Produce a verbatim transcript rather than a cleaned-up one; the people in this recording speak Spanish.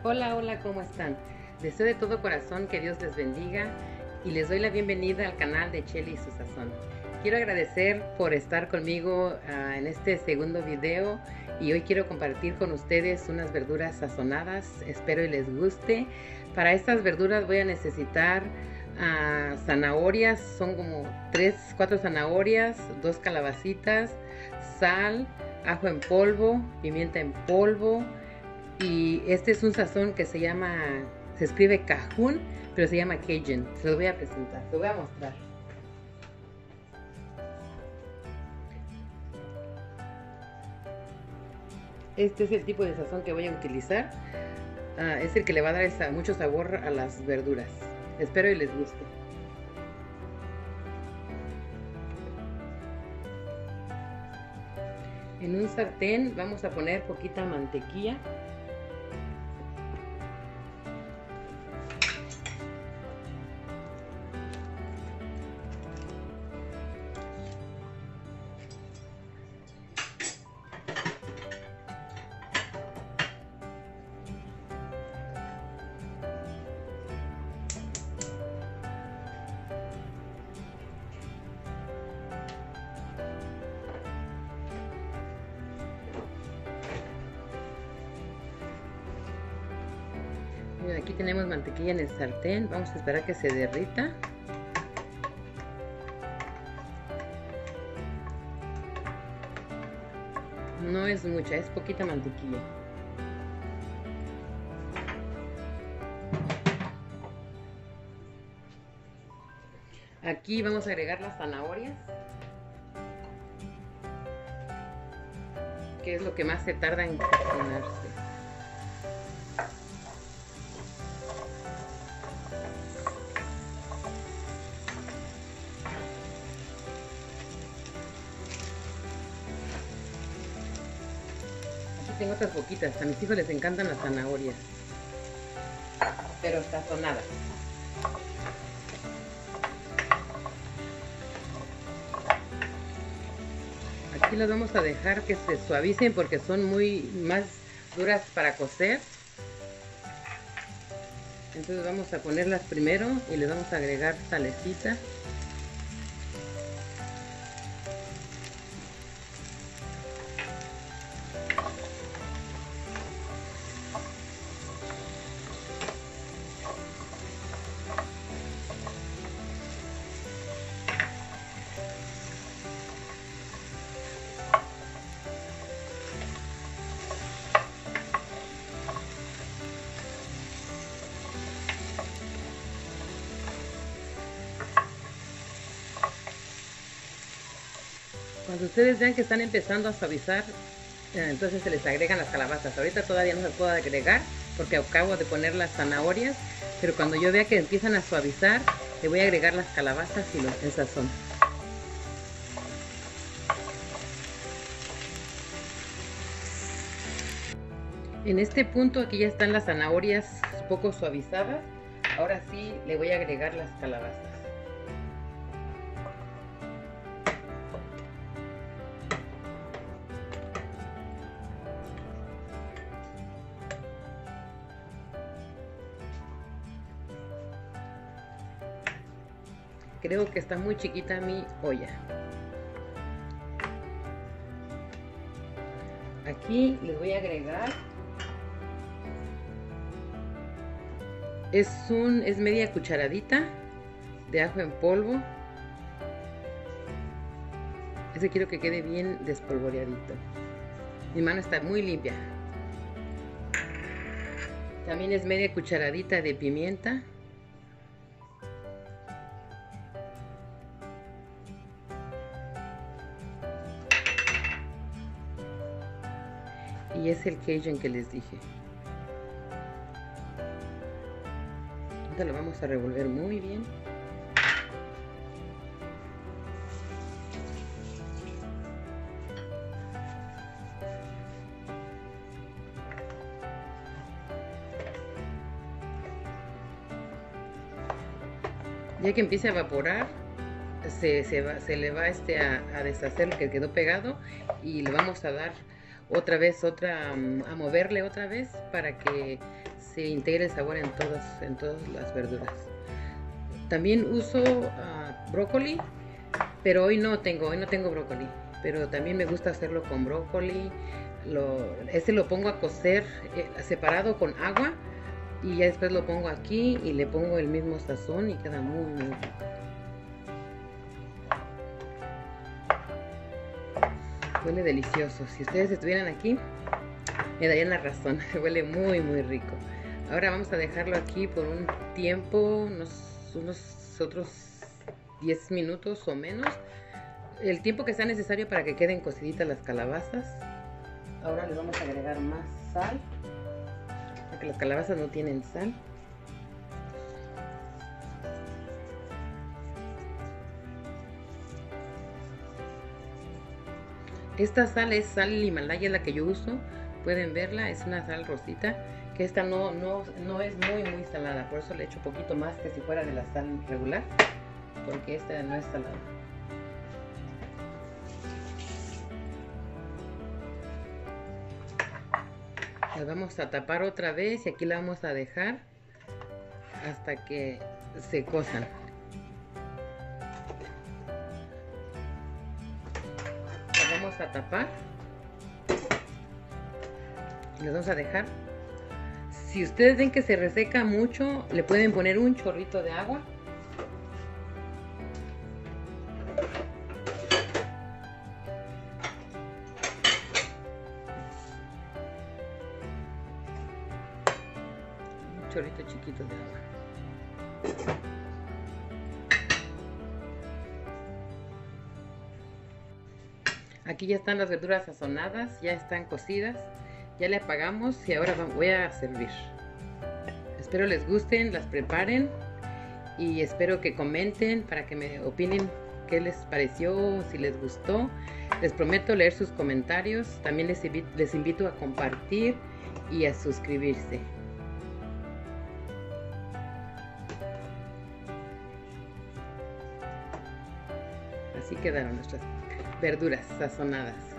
Hola, hola, ¿cómo están? Deseo de todo corazón que Dios les bendiga y les doy la bienvenida al canal de Chely y su sazón. Quiero agradecer por estar conmigo uh, en este segundo video y hoy quiero compartir con ustedes unas verduras sazonadas. Espero y les guste. Para estas verduras voy a necesitar uh, zanahorias, son como tres, cuatro zanahorias, dos calabacitas, sal, ajo en polvo, pimienta en polvo. Y este es un sazón que se llama, se escribe Cajun, pero se llama Cajun. Se los voy a presentar, se los voy a mostrar. Este es el tipo de sazón que voy a utilizar. Uh, es el que le va a dar esa, mucho sabor a las verduras. Espero y les guste. En un sartén vamos a poner poquita mantequilla. Aquí tenemos mantequilla en el sartén, vamos a esperar que se derrita. No es mucha, es poquita mantequilla. Aquí vamos a agregar las zanahorias, que es lo que más se tarda en cocinarse. Tengo otras poquitas, a mis hijos les encantan las zanahorias, pero sazonadas. Aquí las vamos a dejar que se suavicen porque son muy más duras para cocer. Entonces vamos a ponerlas primero y les vamos a agregar salecita. Cuando ustedes vean que están empezando a suavizar, entonces se les agregan las calabazas. Ahorita todavía no se puede agregar porque acabo de poner las zanahorias, pero cuando yo vea que empiezan a suavizar, le voy a agregar las calabazas y los, el sazón. En este punto aquí ya están las zanahorias un poco suavizadas. Ahora sí le voy a agregar las calabazas. Creo que está muy chiquita mi olla. Aquí les voy a agregar, es un es media cucharadita de ajo en polvo. Ese quiero que quede bien despolvoreadito. Mi mano está muy limpia. También es media cucharadita de pimienta. Y es el Cajun que les dije. Ahorita lo vamos a revolver muy bien. Ya que empiece a evaporar, se, se, va, se le va este a, a deshacer lo que quedó pegado y le vamos a dar otra vez, otra, a moverle otra vez para que se integre el sabor en todas, en todas las verduras. También uso uh, brócoli, pero hoy no tengo, hoy no tengo brócoli. Pero también me gusta hacerlo con brócoli. Lo, este lo pongo a cocer eh, separado con agua y ya después lo pongo aquí y le pongo el mismo sazón y queda muy muy rico. Huele delicioso. Si ustedes estuvieran aquí me darían la razón. Huele muy muy rico. Ahora vamos a dejarlo aquí por un tiempo, unos, unos otros diez minutos o menos, el tiempo que sea necesario para que queden cociditas las calabazas. Ahora les vamos a agregar más sal, porque las calabazas no tienen sal. Esta sal es sal Himalaya, la que yo uso. Pueden verla, es una sal rosita, que esta no, no, no es muy muy salada, por eso le echo un poquito más que si fuera de la sal regular, porque esta no es salada. La vamos a tapar otra vez y aquí la vamos a dejar hasta que se cosan. La vamos a tapar y la vamos a dejar. Si ustedes ven que se reseca mucho, le pueden poner un chorrito de agua. Un chorrito chiquito de agua. Aquí ya están las verduras sazonadas, ya están cocidas. Ya le apagamos y ahora voy a servir. Espero les gusten, las preparen y espero que comenten para que me opinen qué les pareció, si les gustó. Les prometo leer sus comentarios. También les invito, les invito a compartir y a suscribirse. Así quedaron nuestras verduras sazonadas.